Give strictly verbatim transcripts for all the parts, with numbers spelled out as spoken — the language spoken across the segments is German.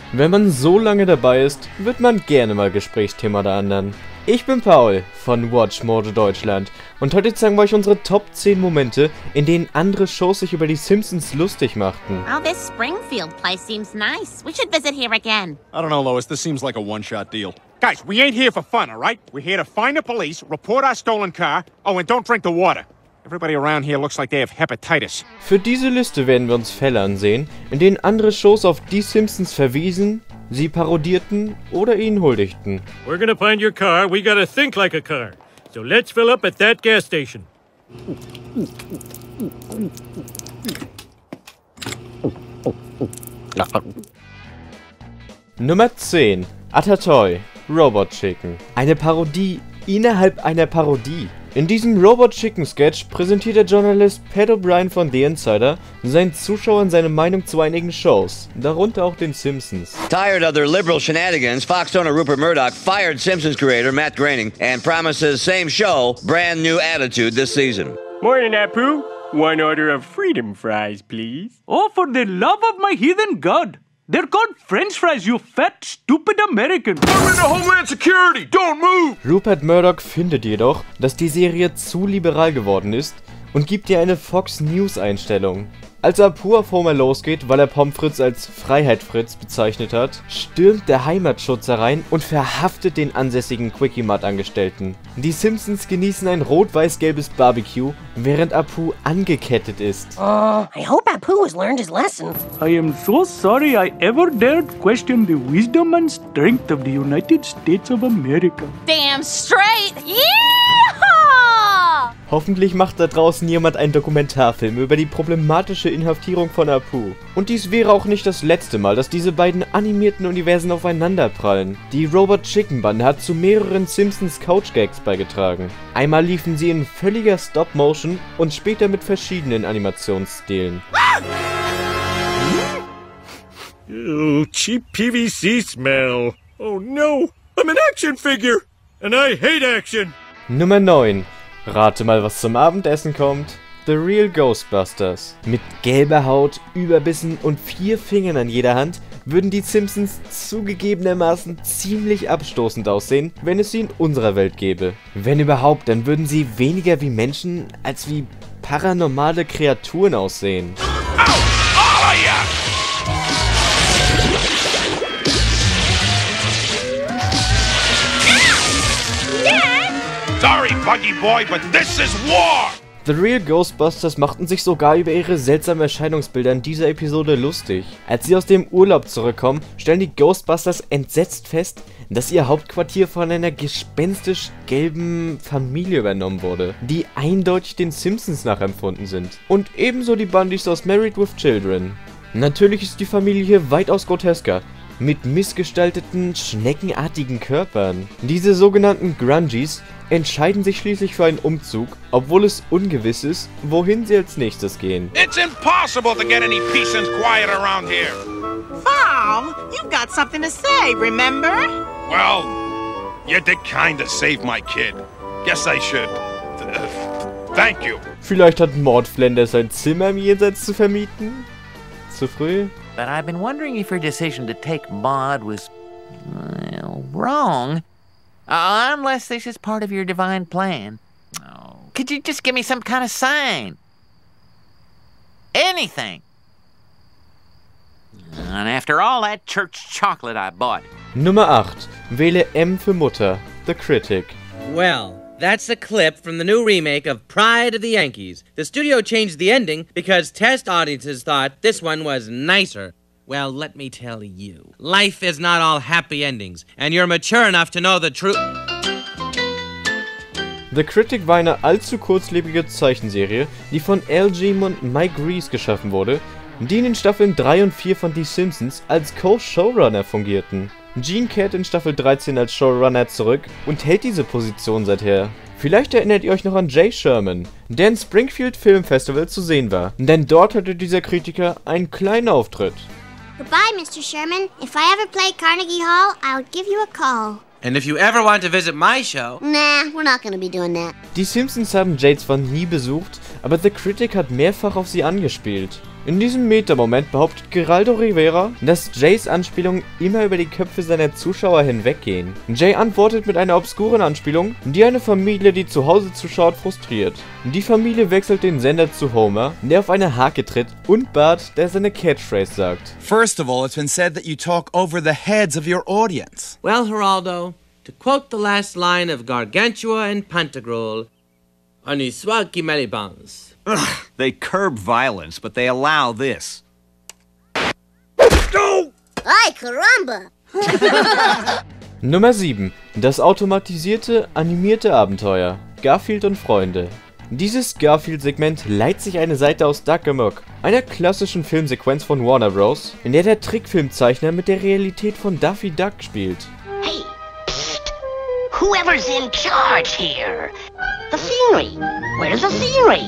Wenn man so lange dabei ist, wird man gerne mal Gesprächsthema der anderen. Ich bin Paul von Watch Mode Deutschland und heute zeigen wir euch unsere Top zehn Momente, in denen andere Shows sich über die Simpsons lustig machten. Oh, this Springfield place seems nice. We should visit here again. I don't know, Lois. This seems like a one-shot deal. Guys, we ain't here for fun, all right? We're here to find the police, report our stolen car. Oh, and don't drink the water. Everybody around here looks like they have hepatitis. Für diese Liste werden wir uns Fälle ansehen, in denen andere Shows auf die Simpsons verwiesen, sie parodierten oder ihnen huldigten. We're gonna find your car. We gotta think like a car. So let's fill up at that gas station. Nummer zehn. Atatoy, Robot Chicken. Eine Parodie innerhalb einer Parodie. In diesem Robot Chicken Sketch präsentiert der Journalist Pat O'Brien von The Insider seinen Zuschauern seine Meinung zu einigen Shows, darunter auch den Simpsons. Tired of their liberal shenanigans, Fox owner Rupert Murdoch fired Simpsons creator Matt Groening and promises same show, brand new attitude this season. Morning, Apu. One order of freedom fries, please. Oh, for the love of my heathen god. They're called French fries, you fat, stupid American. I'm in the Homeland Security! Don't move! Rupert Murdoch findet jedoch, dass die Serie zu liberal geworden ist und gibt ihr eine Fox News Einstellung. Als Apu auf Homer losgeht, weil er Pommes frites als Freiheit Fritz bezeichnet hat, stürmt der Heimatschutz herein und verhaftet den ansässigen Quickie-Mart-Angestellten. Die Simpsons genießen ein rot-weiß-gelbes Barbecue, während Apu angekettet ist. Uh, I hope Apu has learned his lesson. I am so sorry I ever dared question the wisdom and strength of the United States of America. Damn straight! Yeah! Hoffentlich macht da draußen jemand einen Dokumentarfilm über die problematische Inhaftierung von Apu. Und dies wäre auch nicht das letzte Mal, dass diese beiden animierten Universen aufeinanderprallen. Die Robot Chicken Bande hat zu mehreren Simpsons Couch Gags beigetragen. Einmal liefen sie in völliger Stop-Motion und später mit verschiedenen Animationsstilen. Ew, cheap P V C smell. Oh no, I'm an action figure. And I hate action. Nummer neun. Rate mal, was zum Abendessen kommt. The Real Ghostbusters. Mit gelber Haut, Überbissen und vier Fingern an jeder Hand würden die Simpsons zugegebenermaßen ziemlich abstoßend aussehen, wenn es sie in unserer Welt gäbe. Wenn überhaupt, dann würden sie weniger wie Menschen als wie paranormale Kreaturen aussehen. Ow! All of ya! Sorry, Buggy Boy, but this is war! The Real Ghostbusters machten sich sogar über ihre seltsamen Erscheinungsbilder in dieser Episode lustig. Als sie aus dem Urlaub zurückkommen, stellen die Ghostbusters entsetzt fest, dass ihr Hauptquartier von einer gespenstisch gelben Familie übernommen wurde, die eindeutig den Simpsons nachempfunden sind. Und ebenso die Bundys aus Married with Children. Natürlich ist die Familie hier weitaus grotesker, mit missgestalteten, schneckenartigen Körpern. Diese sogenannten Grungies entscheiden sich schließlich für einen Umzug, obwohl es ungewiss ist, wohin sie als nächstes gehen. It's impossible to get any peace and quiet around here. Val, you've got something to say, remember? Well, you did kinda save my kid. Guess I should. Uh, thank you. Vielleicht hat Maud Flanders sein Zimmer im Jenseits zu vermieten? Zu früh? But I've been wondering if your decision to take Maud was, well, wrong. Uh, unless this is part of your divine plan. Oh, could you just give me some kind of sign? Anything. And after all that church chocolate I bought. Nummer acht. Wähle M für Mutter. The Critic. Well, that's a clip from the new remake of Pride of the Yankees. The studio changed the ending because test audiences thought this one was nicer. Well, let me tell you, life is not all happy endings, and you're mature enough to know the truth. The Critic war eine allzu kurzlebige Zeichenserie, die von Al Jean und Mike Reiss geschaffen wurde, die in den Staffeln drei und vier von Die Simpsons als Co-Showrunner fungierten. Gene kehrt in Staffel dreizehn als Showrunner zurück und hält diese Position seither. Vielleicht erinnert ihr euch noch an Jay Sherman, der im Springfield Film Festival zu sehen war, denn dort hatte dieser Kritiker einen kleinen Auftritt. Goodbye, Mister Sherman. If I ever play Carnegie Hall, I'll give you a call. And if you ever want to visit my show... Nah, we're not gonna be doing that. Die Simpsons haben Jay zwar nie besucht, aber The Critic hat mehrfach auf sie angespielt. In diesem Meta-Moment behauptet Geraldo Rivera, dass Jays Anspielungen immer über die Köpfe seiner Zuschauer hinweggehen. Jay antwortet mit einer obskuren Anspielung, die eine Familie, die zu Hause zuschaut, frustriert. Die Familie wechselt den Sender zu Homer, der auf eine Hake tritt, und Bart, der seine Catchphrase sagt. First of all, it's been said that you talk over the heads of your audience. Well, Geraldo, to quote the last line of Gargantua and Pantagruel, Aniswaki Melibans. Ugh, they curb violence, but they allow this. Go! Ay, caramba! Nummer sieben. Das automatisierte, animierte Abenteuer. Garfield und Freunde. Dieses Garfield-Segment leiht sich eine Seite aus Duck Amok, einer klassischen Filmsequenz von Warner Bros., in der der Trickfilmzeichner mit der Realität von Daffy Duck spielt. Hey, psst! Whoever's in charge here? The scenery! Where's the scenery?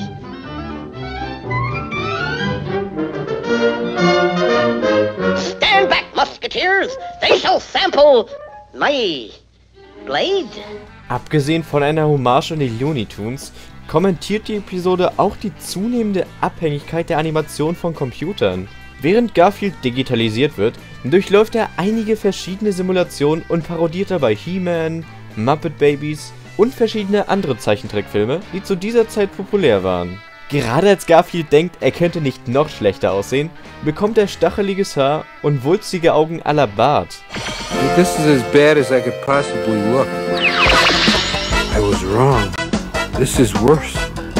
Stand back, Musketeers! They shall sample my blade. Abgesehen von einer Hommage an die Looney Tunes, kommentiert die Episode auch die zunehmende Abhängigkeit der Animation von Computern. Während Garfield digitalisiert wird, durchläuft er einige verschiedene Simulationen und parodiert dabei He-Man, Muppet Babies und verschiedene andere Zeichentrickfilme, die zu dieser Zeit populär waren. Gerade als Garfield denkt, er könnte nicht noch schlechter aussehen, bekommt er stacheliges Haar und wulstige Augen à la Bart. This is as bad as I could possibly look. I was wrong. This is worse.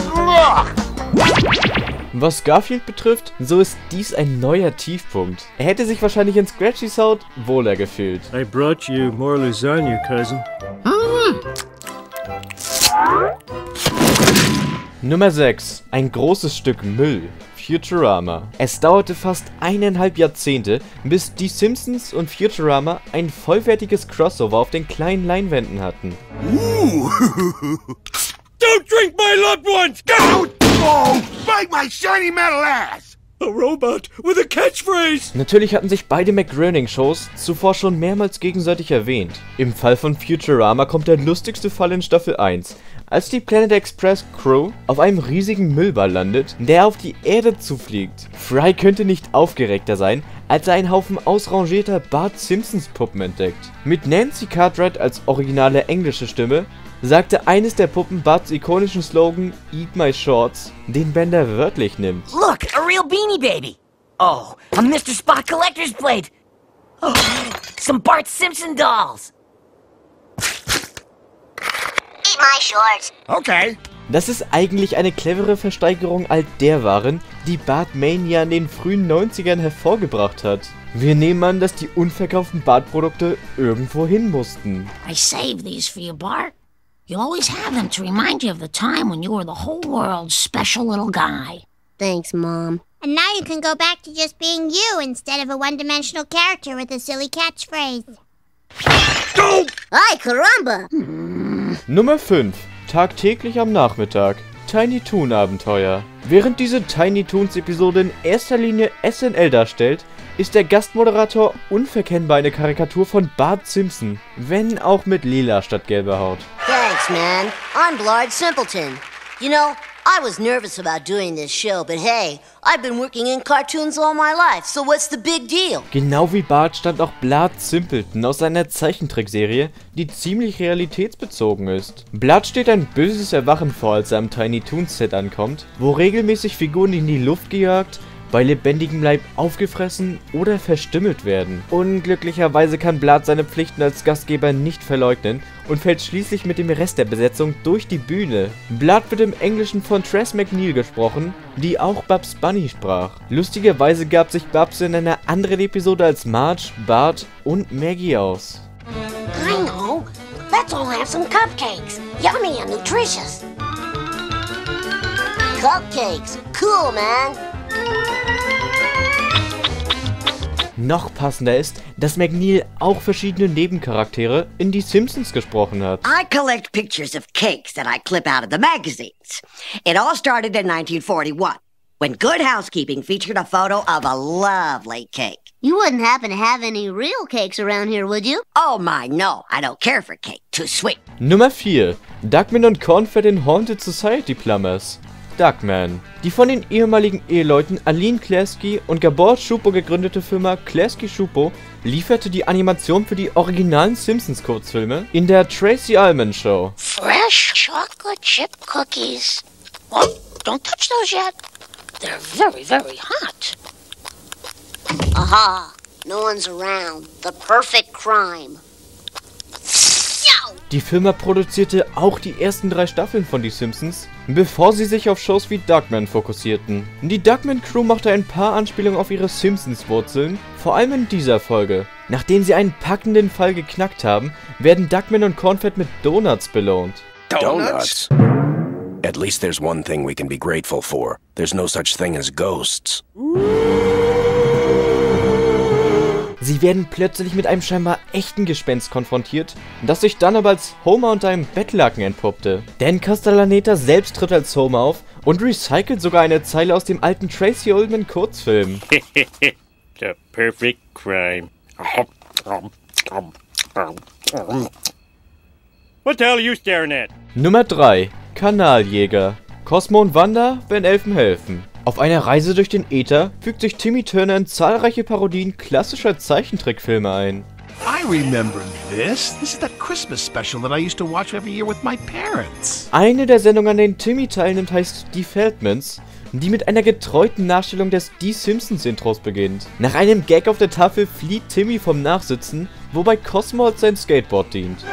Was Garfield betrifft, so ist dies ein neuer Tiefpunkt. Er hätte sich wahrscheinlich in Scratchys Haut wohler gefühlt. I brought you more lasagna, cousin. Nummer sechs. Ein großes Stück Müll. Futurama. Es dauerte fast eineinhalb Jahrzehnte, bis die Simpsons und Futurama ein vollwertiges Crossover auf den kleinen Leinwänden hatten. Ooh. Don't drink my loved ones! Go! Oh, bite my shiny metal ass! A robot with a catchphrase! Natürlich hatten sich beide McGroening-Shows zuvor schon mehrmals gegenseitig erwähnt. Im Fall von Futurama kommt der lustigste Fall in Staffel eins, als die Planet Express Crew auf einem riesigen Müllball landet, der auf die Erde zufliegt. Fry könnte nicht aufgeregter sein, als er einen Haufen ausrangierter Bart Simpsons Puppen entdeckt. Mit Nancy Cartwright als originale englische Stimme sagte eines der Puppen Barts ikonischen Slogan "Eat my shorts", den Bender wörtlich nimmt. Look, a real Beanie Baby. Oh, a Mister Spot collector's plate. Oh, some Bart Simpson dolls. Eat my shorts. Okay. Das ist eigentlich eine clevere Versteigerung all der Waren, die Bartmania in den frühen neunzigern hervorgebracht hat. Wir nehmen an, dass die unverkauften Bart-Produkte irgendwo hin mussten. I saved these for you, Bart. You always have them to remind you of the time when you were the whole world's special little guy. Thanks, Mom. And now you can go back to just being you instead of a one-dimensional character with a silly catchphrase. Go! Ay, caramba! Nummer fünf. Tagtäglich am Nachmittag. Tiny Toon Abenteuer. Während diese Tiny Toons Episode in erster Linie S N L darstellt, ist der Gastmoderator unverkennbar eine Karikatur von Bart Simpson, wenn auch mit lila statt gelber Haut. Thanks, man. I'm Blard Simpleton. You know, I was nervous about doing this show, but hey, I've been working in cartoons all my life, so what's the big deal? Genau wie Bart stammt auch Blard Simpleton aus einer Zeichentrickserie, die ziemlich realitätsbezogen ist. Blard steht ein böses Erwachen vor, als er am Tiny Toons Set ankommt, wo regelmäßig Figuren in die Luft gejagt, bei lebendigem Leib aufgefressen oder verstümmelt werden. Unglücklicherweise kann Blard seine Pflichten als Gastgeber nicht verleugnen und fällt schließlich mit dem Rest der Besetzung durch die Bühne. Blard wird im Englischen von Tress MacNeille gesprochen, die auch Bugs Bunny sprach. Lustigerweise gab sich Bubs in einer anderen Episode als Marge, Bart und Maggie aus. I know. Let's all have some cupcakes. Yummy and nutritious. Cupcakes. Cool, man. Noch passender ist, dass MacNeille auch verschiedene Nebencharaktere in die Simpsons gesprochen hat. I collect pictures of cakes that I clip out of the magazines. It all started in nineteen forty-one, when Good Housekeeping featured a photo of a lovely cake. You wouldn't happen to have any real cakes around here, would you? Oh my, no, I don't care for cake. Too sweet. Nummer vier. Duckman und Cornfed in Haunted Society Plumbers. Duckman. Die von den ehemaligen Eheleuten Aline Klasky und Gabor Schupo gegründete Firma Klasky Schupo lieferte die Animation für die originalen Simpsons-Kurzfilme in der Tracy Ullman Show. Fresh chocolate chip cookies. Oh, don't touch those yet. They're very, very hot. Aha, no one's around. The perfect crime. Die Firma produzierte auch die ersten drei Staffeln von Die Simpsons, bevor sie sich auf Shows wie Duckman fokussierten. Die Duckman Crew machte ein paar Anspielungen auf ihre Simpsons-Wurzeln, vor allem in dieser Folge. Nachdem sie einen packenden Fall geknackt haben, werden Duckman und Cornfed mit Donuts belohnt. Donuts? At least there's one thing we can be grateful for. There's no such thing as ghosts. Sie werden plötzlich mit einem scheinbar echten Gespenst konfrontiert, das sich dann aber als Homer unter einem Bettlaken entpuppte. Dan Castellaneta selbst tritt als Homer auf und recycelt sogar eine Zeile aus dem alten Tracy Ullman Kurzfilm. The perfect crime. What the hell are you staring at? Nummer drei. Kanaljäger. Cosmo und Wanda, wenn Elfen helfen. Auf einer Reise durch den Äther fügt sich Timmy Turner in zahlreiche Parodien klassischer Zeichentrickfilme ein. I remember this. This is that Christmas special that I used to watch every year with my parents. Eine der Sendungen, an denen Timmy teilnimmt, heißt Die Feldmans, die mit einer getreuten Nachstellung des Die Simpsons Intros beginnt. Nach einem Gag auf der Tafel flieht Timmy vom Nachsitzen, wobei Cosmo als sein Skateboard dient.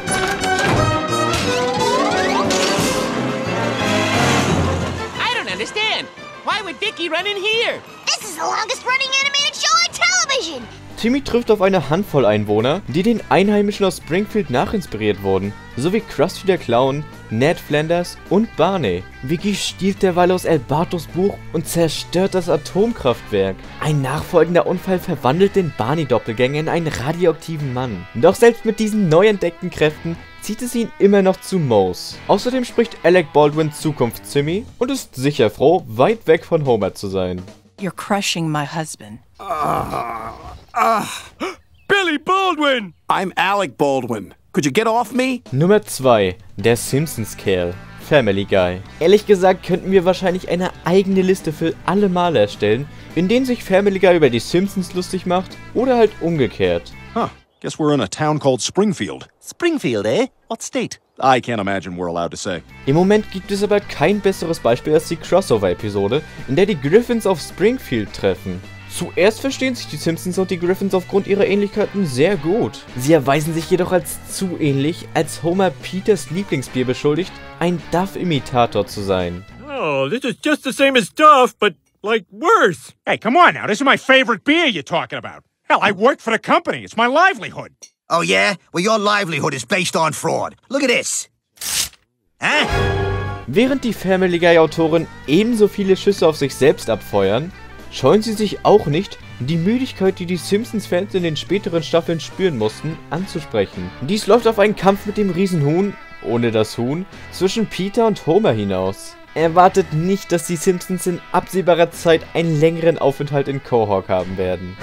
Why would Vicky run in here? This is the longest running animated show on television. Timmy trifft auf eine Handvoll Einwohner, die den Einheimischen aus Springfield nachinspiriert wurden, sowie Krusty der Clown, Ned Flanders und Barney. Vicky stiehlt derweil aus El Bartos Buch und zerstört das Atomkraftwerk. Ein nachfolgender Unfall verwandelt den Barney-Doppelgänger in einen radioaktiven Mann. Doch selbst mit diesen neu entdeckten Kräften zieht es ihn immer noch zu Moe's. Außerdem spricht Alec Baldwin Zukunfts-Timmy und ist sicher froh, weit weg von Homer zu sein. You're crushing my husband. Ah, ah, Billy Baldwin! I'm Alec Baldwin. Could you get off me? Nummer zwei. Der Simpsons-Kerl. Family Guy. Ehrlich gesagt könnten wir wahrscheinlich eine eigene Liste für alle Male erstellen, in denen sich Family Guy über die Simpsons lustig macht oder halt umgekehrt. Huh. Guess we're in a town called Springfield. Springfield, eh? What state? I can't imagine we're allowed to say. Im Moment gibt es aber kein besseres Beispiel als die Crossover-Episode, in der die Griffins auf Springfield treffen. Zuerst verstehen sich die Simpsons und die Griffins aufgrund ihrer Ähnlichkeiten sehr gut. Sie erweisen sich jedoch als zu ähnlich, als Homer Peters Lieblingsbier beschuldigt, ein Duff-Imitator zu sein. Oh, this is just the same as Duff, but, like, worse. Hey, come on now. This is my favorite beer you're talking about. Hell, I work for the company. It's my livelihood. Oh, yeah? Well, your livelihood is based on fraud. Look at this. Huh? Während die Family Guy-Autoren ebenso viele Schüsse auf sich selbst abfeuern, scheuen sie sich auch nicht, die Müdigkeit, die die Simpsons-Fans in den späteren Staffeln spüren mussten, anzusprechen. Dies läuft auf einen Kampf mit dem Riesenhuhn, ohne das Huhn, zwischen Peter und Homer hinaus. Erwartet nicht, dass die Simpsons in absehbarer Zeit einen längeren Aufenthalt in Quahog haben werden.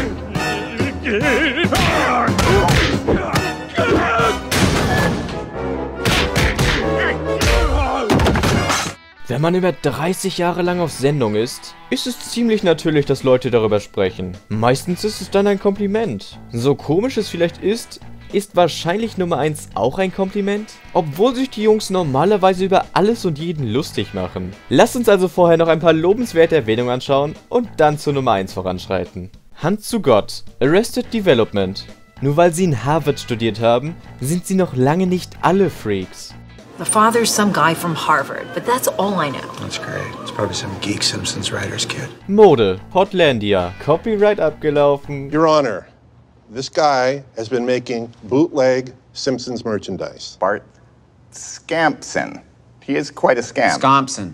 Wenn man über dreißig Jahre lang auf Sendung ist, ist es ziemlich natürlich, dass Leute darüber sprechen. Meistens ist es dann ein Kompliment. So komisch es vielleicht ist, ist wahrscheinlich Nummer eins auch ein Kompliment, obwohl sich die Jungs normalerweise über alles und jeden lustig machen. Lasst uns also vorher noch ein paar lobenswerte Erwähnungen anschauen und dann zur Nummer eins voranschreiten. Hand zu Gott, Arrested Development. Nur weil sie in Harvard studiert haben, sind sie noch lange nicht alle Freaks. The father's some guy from Harvard, but that's all I know. That's great. It's probably some geek Simpsons writer's kid. Mode, Portlandia, Copyright abgelaufen. Your Honor, this guy has been making bootleg Simpsons merchandise. Bart Scampson. He is quite a scam. Scampson.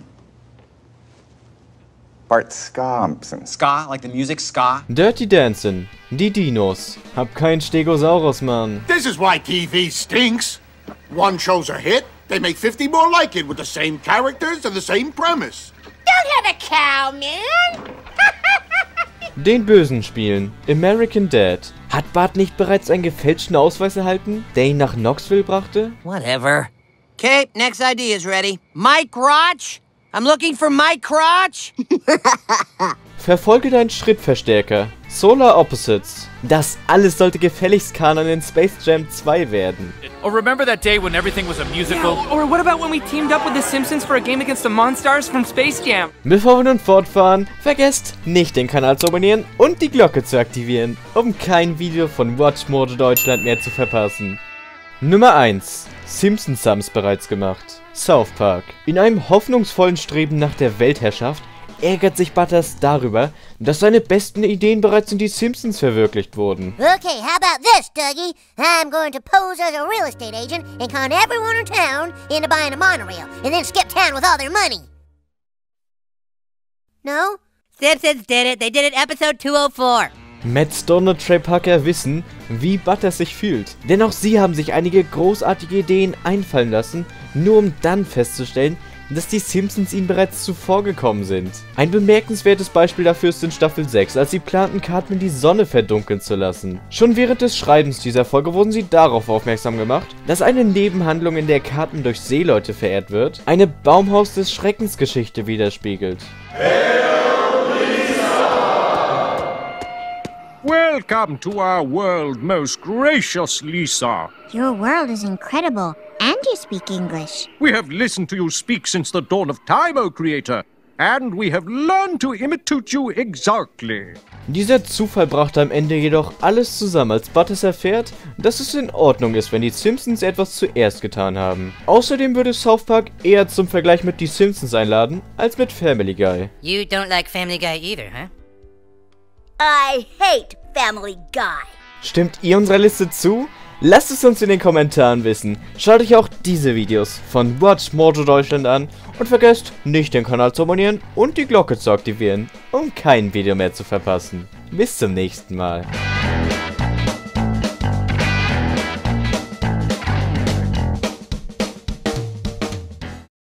Bart Scampson. Ska, like the music ska. Dirty Dancing, die Dinos. Hab kein Stegosaurus, Mann. This is why T V stinks. One show's a hit, they make fifty more like it with the same characters and the same premise. Don't have a cow, man. Den Bösen spielen, American Dad. Hat Bart nicht bereits einen gefälschten Ausweis erhalten, der ihn nach Knoxville brachte? Whatever. Okay, next idea is ready. Mike Roach? I'm looking for my crotch. Verfolge deinen Schrittverstärker. Solar Opposites. Das alles sollte gefälligst Kanon in Space Jam zwei werden. Or remember that day when everything was a musical? Yeah, or what about when we teamed up with the Simpsons for a game against the Monstars from Space Jam? Bevor wir nun fortfahren, vergesst nicht den Kanal zu abonnieren und die Glocke zu aktivieren, um kein Video von Watch Mojo Deutschland mehr zu verpassen. Nummer eins. Simpsons haben es bereits gemacht. South Park. In einem hoffnungsvollen Streben nach der Weltherrschaft ärgert sich Butters darüber, dass seine besten Ideen bereits in die Simpsons verwirklicht wurden. Okay, how about this, Dougie? I'm going to pose as a real estate agent and con everyone in town into buying a monorail, and then skip town with all their money. No? Simpsons did it. They did it episode two oh four. Matt Stone und Trey Parker wissen, wie Butters sich fühlt. Denn auch sie haben sich einige großartige Ideen einfallen lassen, nur um dann festzustellen, dass die Simpsons ihnen bereits zuvor gekommen sind. Ein bemerkenswertes Beispiel dafür ist in Staffel sechs, als sie planten, Cartman die Sonne verdunkeln zu lassen. Schon während des Schreibens dieser Folge wurden sie darauf aufmerksam gemacht, dass eine Nebenhandlung, in der Cartman durch Seeleute verehrt wird, eine Baumhaus des Schreckens Geschichte widerspiegelt. Welcome to our world, most gracious Lisa. Your world is incredible, and you speak English. We have listened to you speak since the dawn of time, O Creator, and we have learned to imitate you exactly. Dieser Zufall brachte am Ende jedoch alles zusammen, als Butters erfährt, dass es in Ordnung ist, wenn die Simpsons etwas zuerst getan haben. Außerdem würde South Park eher zum Vergleich mit die Simpsons einladen, als mit Family Guy. You don't like Family Guy either, huh? I hate Family Guy. Stimmt ihr unserer Liste zu? Lasst es uns in den Kommentaren wissen. Schaut euch auch diese Videos von Watch Mojo Deutschland an und vergesst nicht den Kanal zu abonnieren und die Glocke zu aktivieren, um kein Video mehr zu verpassen. Bis zum nächsten Mal.